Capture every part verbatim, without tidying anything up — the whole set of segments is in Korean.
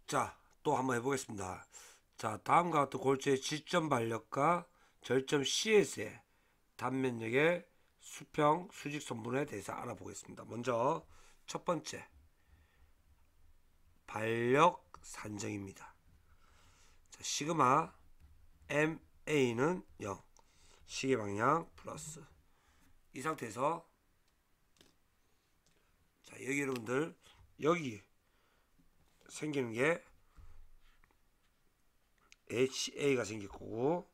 자, 또 한번 해보겠습니다. 자, 다음과 같은 골조의 지점 반력과 절점 씨에스의 단면역의 수평 수직 선분에 대해서 알아보겠습니다. 먼저 첫 번째 반력 산정입니다. 자, 시그마 엠에이는 영, 시계 방향 플러스. 이 상태에서 자, 여기 여러분들 여기 생기는 게 에이치에이가 생길 거고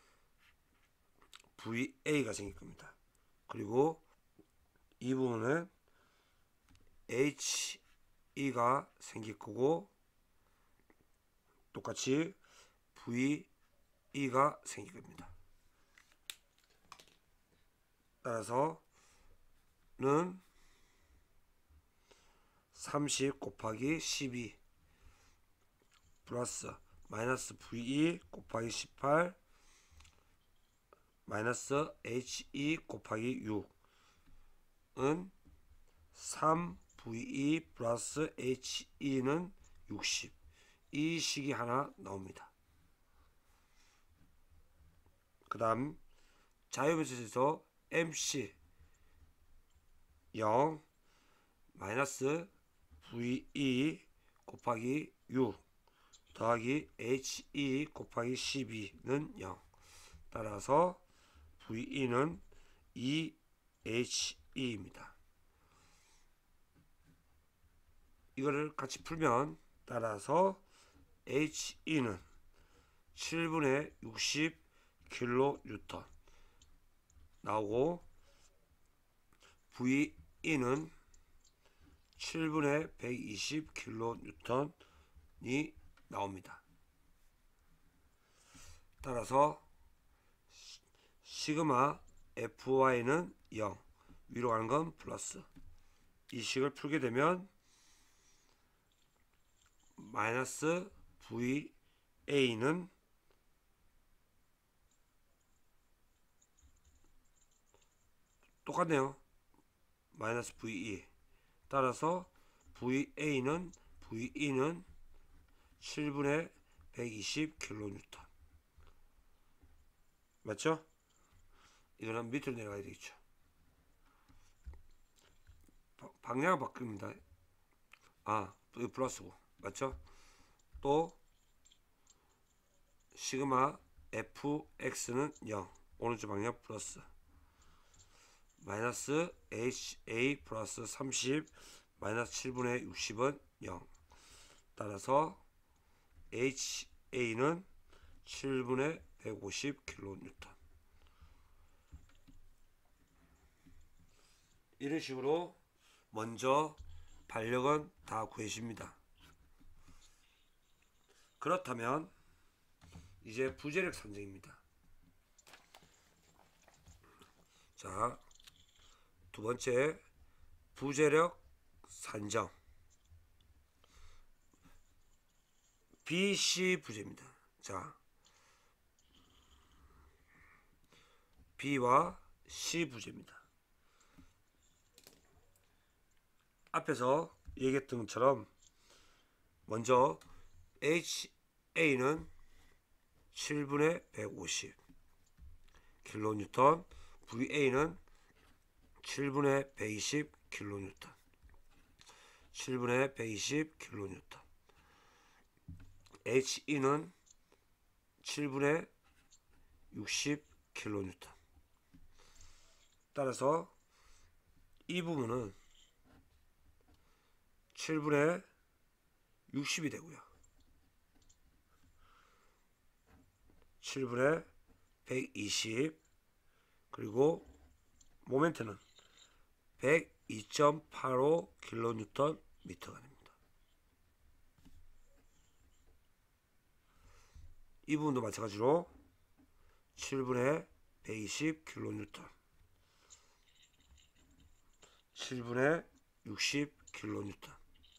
브이에이가 생길 겁니다. 그리고 이 부분은 에이치이가 생길 거고 똑같이 브이이가 생길 겁니다. 따라서는 삼십 곱하기 십이 플러스 마이너스 브이 곱하기 십팔 마이너스 에이치이 곱하기 육은 삼 브이 플러스 에이치이는 육십. 이 식이 하나 나옵니다. 그 다음 자유변수에서 엠씨 영 마이너스 브이 곱하기 육 더하기 에이치이 곱하기 십이는 영. 따라서 브이는 이 에이치이입니다. 이거를 같이 풀면 따라서 에이치이는 칠분의 육십 킬로뉴턴 나오고 브이는 칠분의 백이십 킬로뉴턴이 나옵니다. 따라서 시그마 에프와이는 영, 위로 가는 건 플러스. 이 식을 풀게 되면 마이너스 브이에이는 똑같네요. 마이너스 브이. 따라서 브이에이는 브이이는 칠분의 백이십 킬로뉴턴. 맞죠? 이거는 밑으로 내려가야 되겠죠. 방향을 바뀝니다. 아, 이거 플러스고. 맞죠? 또 시그마 에프엑스는 영, 오른쪽 방향 플러스. 마이너스 에이치에이 플러스 삼십 마이너스 칠분의 육십은 영. 따라서 에이치에이는 칠분의 백오십 킬로뉴턴. 이런 식으로 먼저 반력은 다 구해집니다. 그렇다면 이제 부재력 산정입니다. 자, 두 번째 부재력 산정 비씨 부재입니다. 자, B와 C 부재입니다. 앞에서 얘기했던 것처럼 먼저 에이치에이는 칠분의 백오십 킬로뉴턴, 브이에이는 칠분의 백이십 킬로뉴턴, 칠분의 백이십 킬로뉴턴. 에이치이는 칠분의 육십 킬로뉴턴. 따라서 이 부분은 칠분의 육십이 되고요. 칠분의 백이십 그리고 모멘트는 백이 점 팔오 킬로뉴턴 미터가 됩니다. 이 부분도 마찬가지로 칠분의 백이십 킬로뉴턴, 칠분의 육십 킬로뉴턴.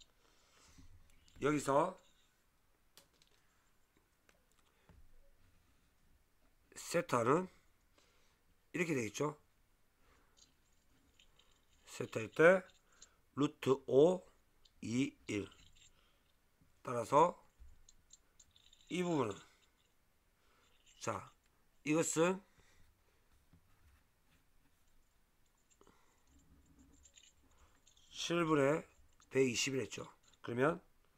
여기서 세타는 이렇게 되겠죠. 세타일 때 루트 오, 이, 일. 따라서 이 부분은 자 이것은 칠분의 백이십일 했죠. 그러면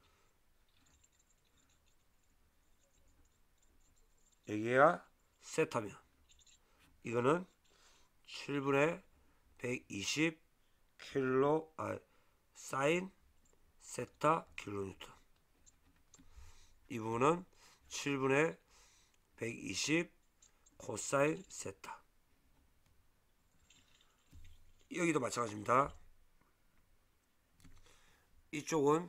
여기가 세타면 이거는 칠분의 백이십 킬로 아 사인 세타 킬로뉴턴. 이 부분은 칠분의 백이십 코사인 세타. 여기도 마찬가지입니다. 이쪽은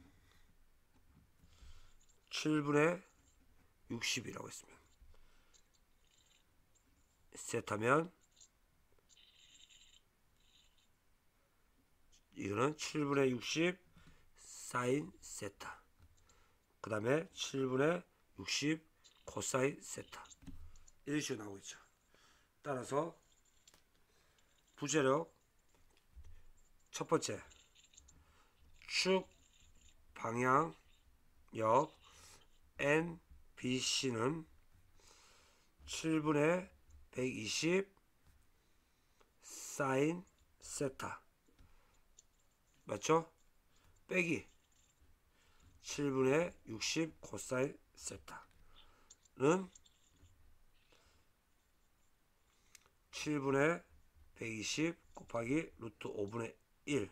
칠분의 육십이라고 했으면 세타면 이거는 칠분의 육십 사인 세타. 그 다음에 칠분의 육십 코사인 세타. 이런 식으로 나오겠죠. 따라서 부재력 첫 번째 축 방향역 엔 비 씨는 칠분의 백이십 사인 세타 맞죠? 빼기 칠분의 육십 코사인 세타는 칠분의 백이십 곱하기 루트 오분의 일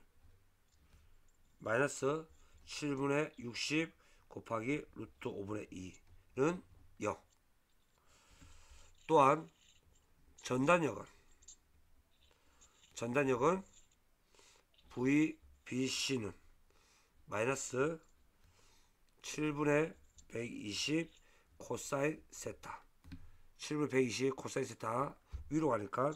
마이너스 칠분의 육십 곱하기 루트 오분의 이는 영. 또한 전단역은 전단역은 브이 비 씨는 마이너스 칠분의 백이십 코사인 세타. 칠분의 백이십 코사인 세타 위로 가니까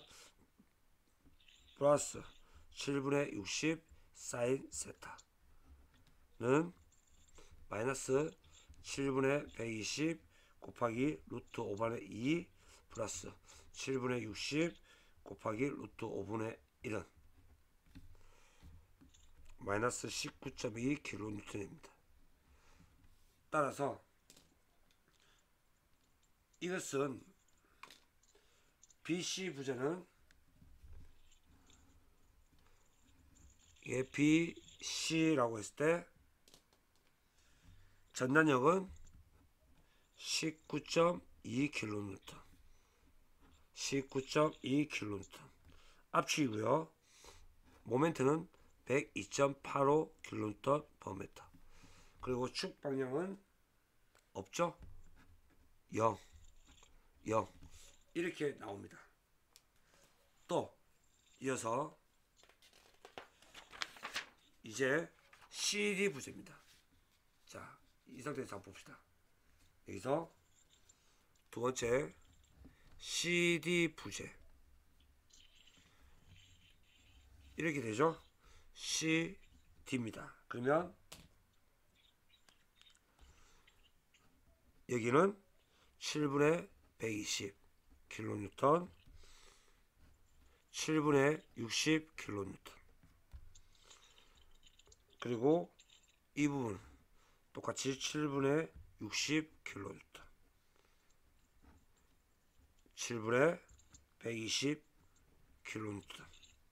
플러스 칠분의 육십 사인 세타는 마이너스 칠분의 백이십 곱하기 루트 오분의 이 플러스 칠분의 육십 곱하기 루트 오분의 일은 마이너스 십구 점 이 킬로뉴턴입니다. 따라서 이것은 비씨 부재는 이게 비씨라고 했을 때 전단역은 십구 점 이 킬로뉴턴 십구 점 이 킬로뉴턴 압축이고요. 모멘트는 백이 점 팔오 킬로뉴턴 퍼 미터. 그리고 축 방향은 없죠? 영, 영 이렇게 나옵니다. 또 이어서 이제 씨디 부재입니다. 자, 이 상태에서 한번 봅시다. 여기서 두 번째 씨디 부재 이렇게 되죠. 씨디입니다. 그러면 여기는 칠분의 백이십 킬로뉴턴 칠분의 육십 킬로뉴턴 그리고 이 부분 똑같이 칠분의 육십 킬로뉴턴 칠분의 백이십 킬로뉴턴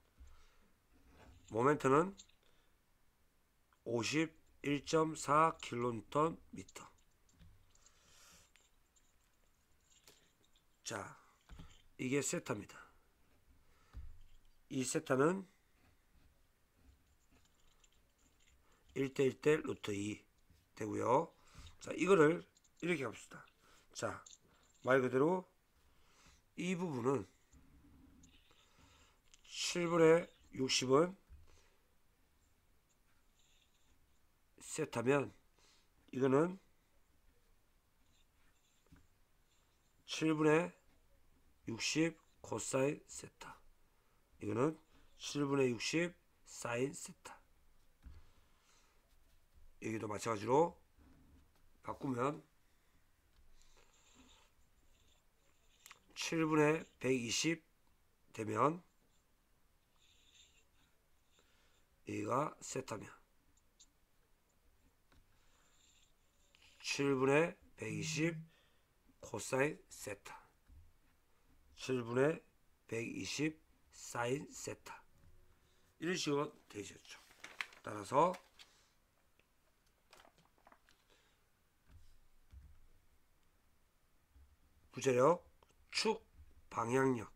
모멘트는 오십일 점 사 킬로뉴턴 미터. 자, 이게 세타입니다. 이 세타는 일 대 일 대 루트 이 되고요. 자, 이거를 이렇게 합시다. 자, 말 그대로 이 부분은 칠분의 육십은 세타면 이거는 칠분의 육십 코사인 세타 이거는 칠분의 육십 사인 세타. 여기도 마찬가지로 바꾸면 칠분의 백이십 되면 여기가 세타면 칠분의 백이십 코사인 세타, 칠분의 백이십 사인 세타, 이런 식으로 되셨죠. 따라서 부재력 축 방향력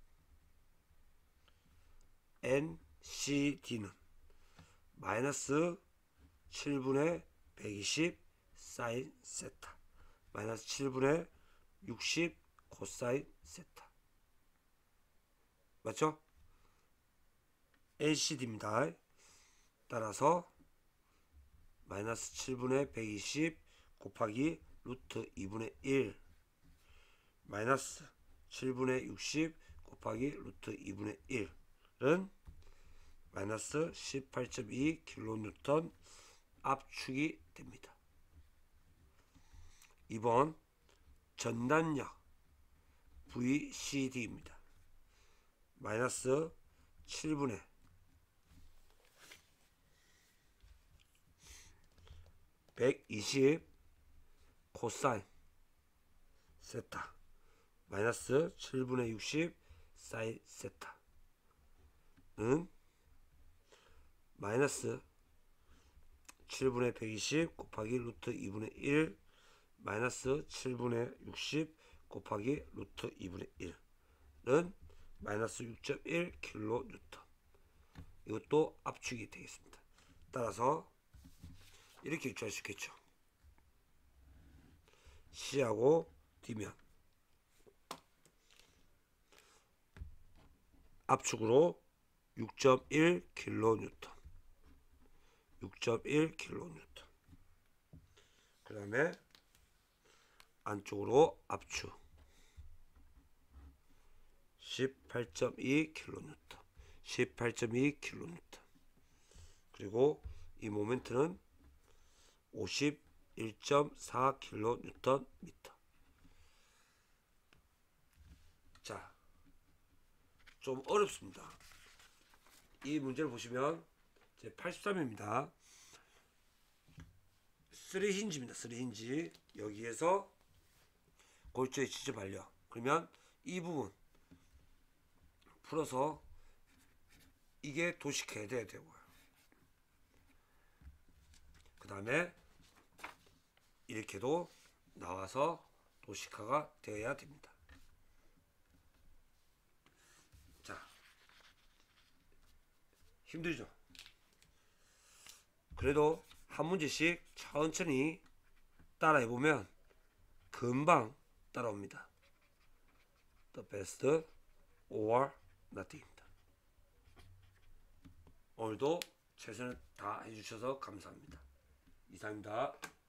엔씨디는 마이너스 칠분의 백이십 사인 세타 마이너스 칠분의 육십 코사인 세타, 맞죠? 엔씨디입니다. 따라서 마이너스 칠분의 백이십 곱하기 루트 이분의 일 마이너스 칠분의 육십 곱하기 루트 이분의 일은 마이너스 십팔 점 이 킬로뉴턴 압축이 됩니다. 이 번 전단력 브이씨디입니다. 마이너스 칠분의 백이십 코사인 세타 마이너스 칠분의 육십 사인 세타는 마이너스 칠분의 백이십 곱하기 루트 이분의 일 마이너스 칠분의 육십 곱하기 루트 이분의 일은 마이너스 육 점 일 킬로뉴턴. 이것도 압축이 되겠습니다. 따라서 이렇게 유추할 수 있겠죠. C하고 D면 압축으로 육 점 일 킬로뉴턴 육 점 일 킬로뉴턴. 그 다음에 안쪽으로 압축 십팔 점 이 킬로뉴턴 십팔 점 이 킬로뉴턴. 그리고 이 모멘트는 오십일 점 사 킬로뉴턴 미터. 자, 좀 어렵습니다. 이 문제를 보시면 제팔십삼입니다. 삼 힌지입니다. 삼 힌지. 여기에서 골조의 지지 반력. 그러면 이 부분 풀어서 이게 도식해야 돼야 되고요. 그 다음에 이렇게도 나와서 도식화가 되어야 됩니다. 자, 힘들죠? 그래도 한 문제씩 천천히 따라해보면 금방 따라옵니다. The best or nothing입니다. 오늘도 최선을 다해주셔서 감사합니다. 이상입니다.